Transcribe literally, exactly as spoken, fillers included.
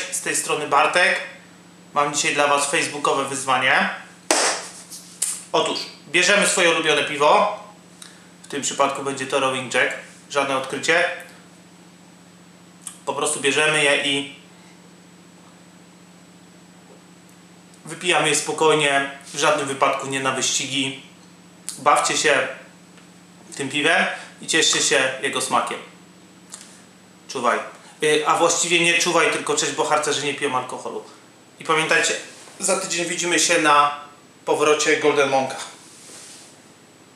z tej strony Bartek. Mam dzisiaj dla Was facebookowe wyzwanie. Otóż, bierzemy swoje ulubione piwo. W tym przypadku będzie to Rowing Jack. Żadne odkrycie. Po prostu bierzemy je i wypijamy je spokojnie. W żadnym wypadku nie na wyścigi. Bawcie się tym piwem i cieszcie się jego smakiem. Czuwaj. A właściwie nie czuwaj, tylko cześć, bo harcerze nie piją alkoholu. I pamiętajcie, za tydzień widzimy się na powrocie Golden Monka.